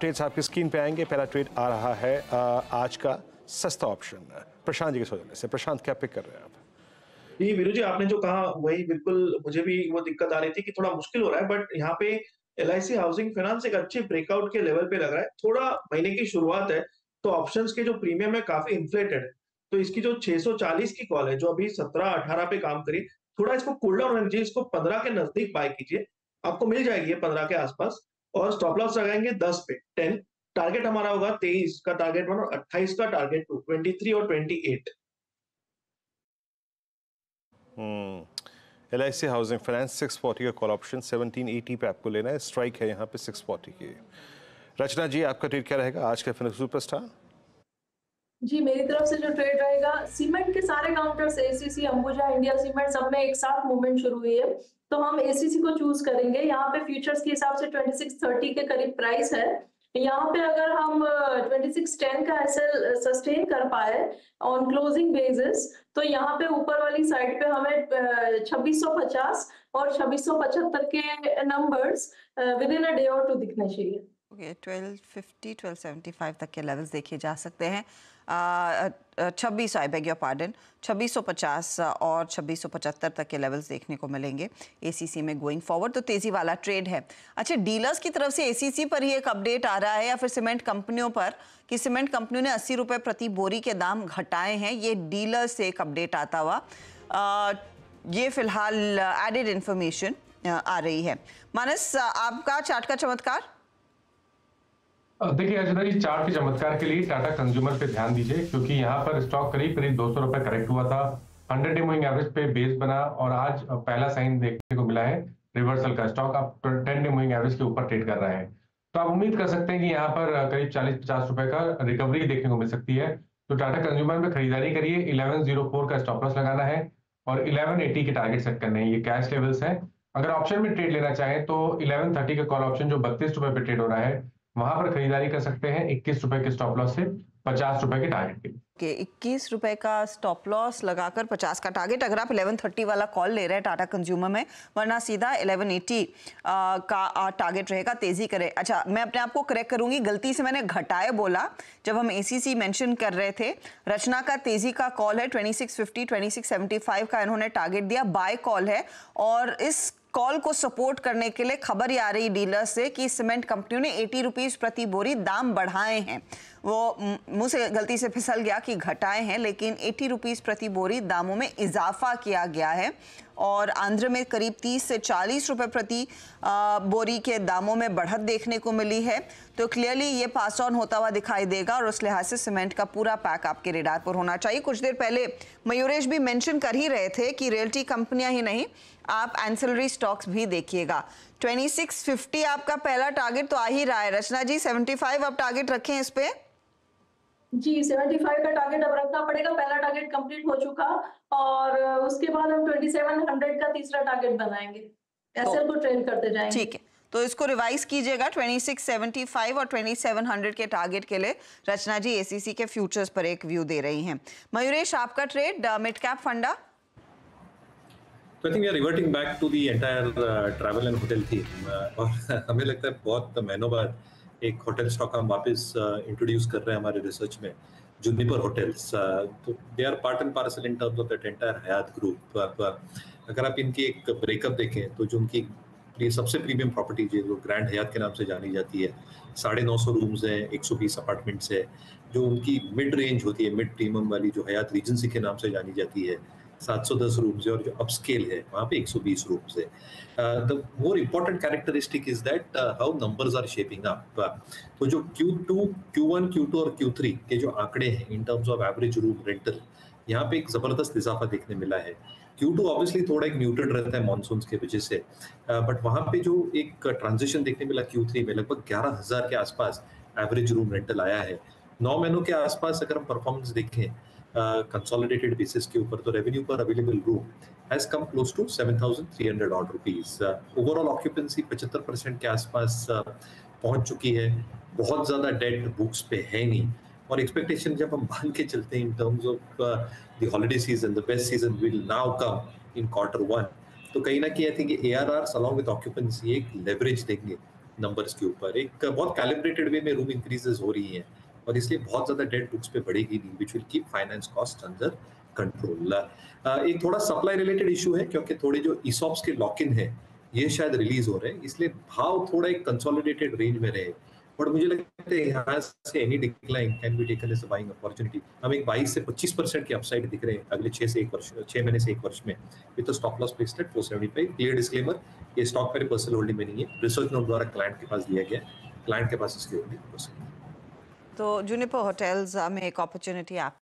Trades आपकी screen पे आएंगे। पहला ट्रेड आ रहा है आज का सस्ता ऑप्शन प्रशांत जी के सौजन्य से। प्रशांत, क्या पिक कर रहे हैं आप? जी, वीरू जी, आपने जो कहा वही बिल्कुल मुझे भी वो दिक्कत आ रही थी कि थोड़ा मुश्किल हो रहा है, बट यहाँ पे एलआईसी हाउसिंग फाइनेंस एक अच्छे ब्रेकआउट के लेवल पे लग रहा है। थोड़ा महीने की शुरुआत है, तो ऑप्शंस के जो प्रीमियम है काफ़ी इन्फ्लेटेड है। तो इसकी जो 640 की कॉल है, जो अभी 17-18 पे काम करी, थोड़ा इसको कूल डाउन होना चाहिए, इसको 15 के नज़दीक बाय कीजिए। आपको मिल जाएगी ये 15 के आस-पास और स्टॉप लॉस लगाएँगे 10 पे, 10। टारगेट हमारा होगा 23 का टारगेट 1 और 28 का टारगेट 2, 23 और 28। एलआईसी हाउसिंग फाइनेंस 640 का कॉल ऑप्शन 1780 पे आपको लेना है। स्ट्राइक है यहाँ पे 640 की। रचना जी, आपका ट्रेड क्या रहेगा आज का फिनिक्स सुपरस्टार? जी, मेरी तरफ से जो ट्रेड रहेगा, सीमेंट के सारे counters ACC, Ambuja, India cement सब में एक साथ मूवमेंट शुरू हुई है, तो हम एसीसी को चूज करेंगे। यहाँ पे फ्यूचर्स के हिसाब से 2630 के करीब प्राइस है। यहाँ पे अगर हम 2610 का एसएल सस्टेन कर पाए ऑन क्लोजिंग बेसिस, तो यहाँ पे ऊपर वाली साइड पे हमें 2650 और 2675 के numbers within a day और टू दिखने चाहिए। ओके, 1250 1275 तक के लेवल्स देखे जा सकते हैं। 26 आई बेग योर पार्डन 2650 और 2675 तक के लेवल्स देखने को मिलेंगे एसीसी में गोइंग फॉरवर्ड। तो तेजी वाला ट्रेड है। अच्छा, डीलर्स की तरफ से एसीसी पर ही एक अपडेट आ रहा है या फिर सीमेंट कंपनियों पर कि सीमेंट कंपनियों ने 80 रुपये प्रति बोरी के दाम घटाए हैं। ये डीलर्स से एक अपडेट आता हुआ ये फिलहाल एडेड इंफॉर्मेशन आ रही है। मानस, आपका चार्ट का चमत्कार? देखिए अर्चना जी, चार्ट के चमत्कार के लिए टाटा कंज्यूमर पे ध्यान दीजिए, क्योंकि यहाँ पर स्टॉक करीब 200 रुपए करेक्ट हुआ था। 100 डे मूविंग एवरेज पे बेस बना और आज पहला साइन देखने को मिला है रिवर्सल का। स्टॉक अब 10 डे मूविंग एवरेज के ऊपर ट्रेड कर रहा है, तो आप उम्मीद कर सकते हैं कि यहाँ पर करीब 40-50 रुपए का रिकवरी देखने को मिल सकती है। तो टाटा कंज्यूमर में खरीदारी करिए। 1104 का स्टॉप लॉस लगाना है और 1180 के टारगेट सेट करने हैं। ये कैश लेवल्स है। अगर ऑप्शन में ट्रेड लेना चाहें तो 1130 का कॉल ऑप्शन जो 32 रुपए पे ट्रेड हो रहा है, वहां पर खरीदारी कर सकते हैं 21 रुपए के स्टॉप लॉस से 50 रुपए के टारगेट के। 21 रुपए का स्टॉप लॉस लगाकर 50 का टारगेट। अगर आप 1130 वाला कॉल ले रहे हैं टाटा कंज्यूमर में, वरना सीधा 1180 का टारगेट रहेगा। तेजी करे। अच्छा, मैं अपने आप को करेक्ट करूंगी, गलती से मैंने घटाए बोला जब हम एसीसी मेंशन कर रहे थे। रचना का तेजी का कॉल है 2650 2675 का इन्होंने टारगेट दिया, बाय कॉल है। और इस कॉल को सपोर्ट करने के लिए खबर आ रही डीलर से कि सीमेंट कंपनियों ने 80 रुपीज प्रति बोरी दाम बढ़ाए हैं। वो मुंह से गलती से फिसल गया कि घटाए हैं, लेकिन 80 रुपीज प्रति बोरी दामों में इजाफा किया गया है। और आंध्र में करीब 30 से 40 रुपए प्रति बोरी के दामों में बढ़त देखने को मिली है। तो क्लियरली ये पास ऑन होता हुआ दिखाई देगा और उस लिहाज से सीमेंट का पूरा पैक आपके रेडार पर होना चाहिए। कुछ देर पहले मयूरेश भी मेंशन कर ही रहे थे कि रियल्टी कंपनियां ही नहीं, आप एंसिलरी स्टॉक्स भी देखिएगा। 2650 आपका पहला टारगेट तो आ ही रहा है। रचना जी, 75 आप टारगेट रखें इस पे? जी, 75 का टारगेट अब रखना पड़ेगा। पहला टारगेट कंप्लीट हो चुका और उसके बाद हम 2700 का तीसरा टारगेट बनाएंगे। एसएल को ट्रेन करते जाएंगे। ठीक है, तो इसको रिवाइज कीजिएगा 2675 और 2700 के टारगेट के लिए। रचना जी एसीसी के फ्यूचर्स पर एक व्यू दे रही हैं। मयूरेश, आपका ट्रेड मिड कैप फंडा? तो I think we are reverting back to the entire travel and hotel theme और हमें लगता है बहुत महीनों बाद एक होटल स्टॉक हम वापस इंट्रोड्यूस कर रहे हैं हमारे रिसर्च में, जुनिपर होटल्स। तो they are part and parcel in terms of that entire Hyatt group. अगर आप इनकी एक ब्रेकअप देखें तो जो उनकी ये सबसे प्रीमियम प्रॉपर्टी है जो ग्रैंड हयात के नाम से जानी जाती है, 950 रूम्स हैं, 120 अपार्टमेंट्स है। जो उनकी मिड रेंज होती है, मिड प्रीमियम वाली जो हयात रीजेंसी के नाम से जानी जाती है, 710 रूम्स है। और जो अपस्केल है वहाँ पे 120 रूम्स है। The more important characteristic is that how numbers are shaping up. तो जो Q2, Q1, Q2 और Q3 के जो आंकड़े हैं in terms of average room rental, यहाँ पे एक जबरदस्त इजाफा देखने मिला है। Q2 ऑब्वियसली थोड़ा एक म्यूटेड रहता है मॉनसून की वजह से, बट वहाँ पे जो एक ट्रांजिशन देखने मिला Q3 में, लगभग 11,000 के आसपास एवरेज रूम रेंटल आया है। 9 महीनों के आसपास अगर हम परफॉर्मेंस देखें कंसोलिडेटेड बेसिस के ऊपर, तो revenue per available room has come close to 7,300 odd rupees. Overall occupancy 75% के आसपास पहुंच चुकी है। बहुत ज्यादा डेट बुक्स पे है नहीं, और एक्सपेक्टेशन जब हम मान के चलते हैं in terms of the holiday season, the best season will now come in Q1, तो कहीं ना कहीं I think ARRs along with occupancy एक लेवरेज देंगे नंबर्स के ऊपर। एक बहुत कैलिब्रेटेड वे में रूम इंक्रीजेस हो रही हैं और इसलिए बहुत ज्यादा डेट बुक्स पे बढ़ेगी नहीं, which will keep finance cost under control. एक थोड़ा सप्लाई रिलेटेड इशू है क्योंकि थोड़े जो ईसॉप्स के लॉक इन है ये शायद रिलीज हो रहे हैं, इसलिए भाव थोड़ा एक कंसोलिडेटेड रेंज में रहे। बट मुझे लगता है यहाँ से any decline can be taken as a buying opportunity. हम एक 22 से 25% की अपसाइड दिख रहे हैं अगले 6 महीने से 1 वर्ष में, with stop loss placed at 475। Clear disclaimer, ये स्टॉक मेरे पर्सनल होल्डिंग में नहीं है, रिसर्च नोट द्वारा क्लाइंट के पास दिया गया, क्लाइंट के पास इसकी होल्डिंग हो सकती है। तो जुनिपर होटल्स में एक अपॉर्चुनिटी आप